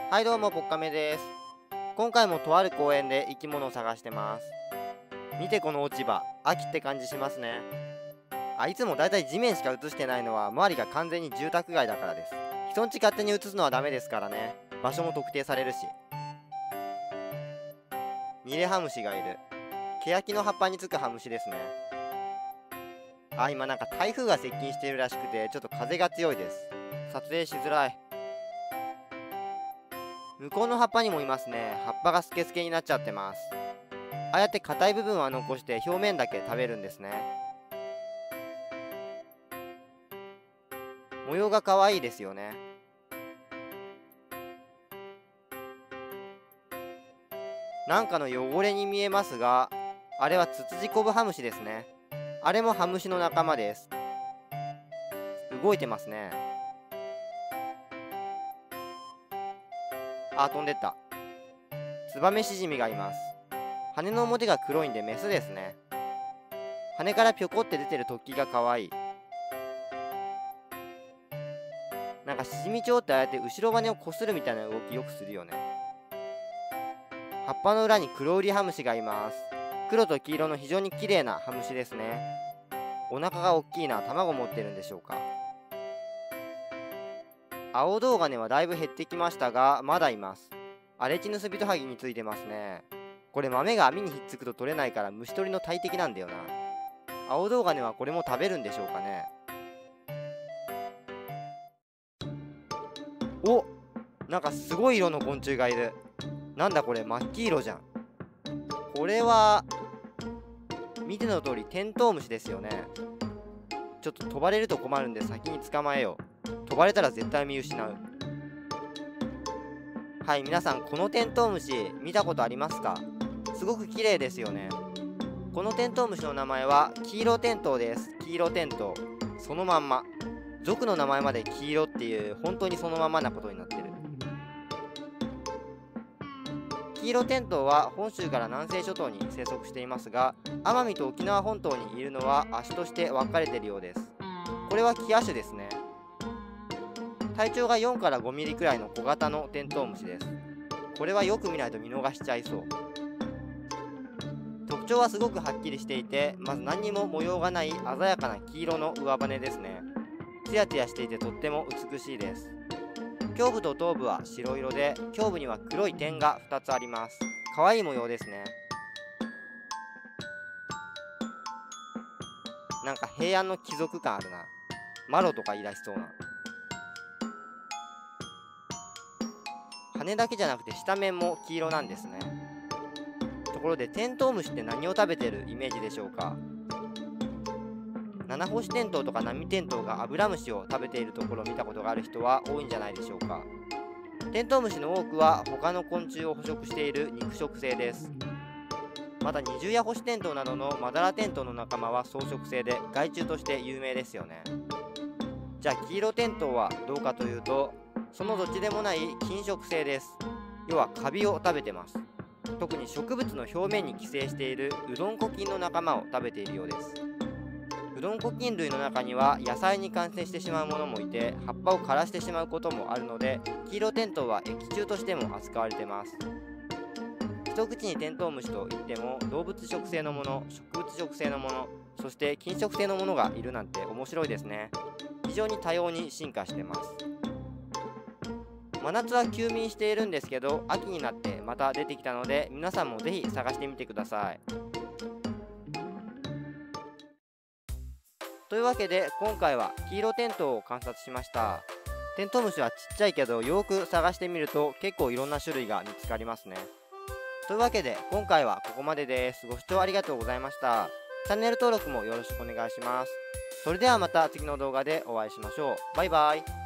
はいどうも、ポッカメです。今回もとある公園で生き物を探してます。見てこの落ち葉、秋って感じしますね。いつもだいたい地面しか映してないのは周りが完全に住宅街だからです。人んち勝手に映すのはダメですからね。場所も特定されるし。ニレハムシがいる。ケヤキの葉っぱにつくハムシですね。今なんか台風が接近しているらしくてちょっと風が強いです。撮影しづらい。向こうの葉っぱにもいますね。葉っぱがスケスケになっちゃってます。ああやって硬い部分は残して表面だけ食べるんですね。模様が可愛いですよね。なんかの汚れに見えますが、あれはツツジコブハムシですね。あれもハムシの仲間です。動いてますね。飛んでった。ツバメシジミがいます。羽の表が黒いんでメスですね。羽からぴょこって出てる突起が可愛い。なんかシジミチョウってああやって後ろ羽をこするみたいな動きよくするよね。葉っぱの裏に黒ウリハムシがいます。黒と黄色の非常に綺麗なハムシですね。お腹が大きいな。卵持ってるんでしょうか。アオドウガネはだいぶ減ってきましたがまだいます。アレチヌスビトハギについてますね。これ豆が網にひっつくと取れないから虫取りの大敵なんだよな。アオドウガネはこれも食べるんでしょうかね。お、なんかすごい色の昆虫がいる。なんだこれ、真っ黄色じゃん。これは見ての通りテントウムシですよね。ちょっと飛ばれると困るんで先に捕まえよう。飛ばれたら絶対見失う。はい、皆さんこのテントウムシ見たことありますか？すごく綺麗ですよね。このテントウムシの名前はキイロテントウです。キイロテントウ。そのまんま。属の名前まで黄色っていう本当にそのままなことになってる。キイロテントウは本州から南西諸島に生息していますが、奄美と沖縄本島にいるのは亜種として分かれているようです。これはキア種ですね。体長が4から5ミリくらいの小型のテントウムシです。これはよく見ないと見逃しちゃいそう。特徴はすごくはっきりしていて、まず何にも模様がない鮮やかな黄色の上羽ですね。ツヤツヤしていてとっても美しいです。胸部と頭部は白色で、胸部には黒い点が2つあります。可愛い模様ですね。なんか平安の貴族感あるな。マロとかいらしそうな。羽だけじゃなくて下面も黄色なんですね。ところでテントウムシって何を食べてるイメージでしょうか？ナナホシテントウとかナミテントウがアブラムシを食べているところを見たことがある人は多いんじゃないでしょうか。テントウムシの多くは他の昆虫を捕食している肉食性です。また二重やホシテントウなどのマダラテントウの仲間は草食性で害虫として有名ですよね。じゃあ黄色テントウはどうかというと、そのどっちでもない菌食性です。要はカビを食べてます。特に植物の表面に寄生しているウドンコ菌の仲間を食べているようです。ウドンコ菌類の中には野菜に感染してしまうものもいて、葉っぱを枯らしてしまうこともあるので、黄色テントウは益虫としても扱われています。一口にテントウムシといっても動物食性のもの、植物食性のもの、そして菌食性のものがいるなんて面白いですね。非常に多様に進化してます。真夏は休眠しているんですけど、秋になってまた出てきたので、皆さんもぜひ探してみてください。というわけで今回は黄色テントウを観察しました。テントウムシはちっちゃいけどよく探してみると結構いろんな種類が見つかりますね。というわけで今回はここまでです。ご視聴ありがとうございました。チャンネル登録もよろしくお願いします。それではまた次の動画でお会いしましょう。バイバイ。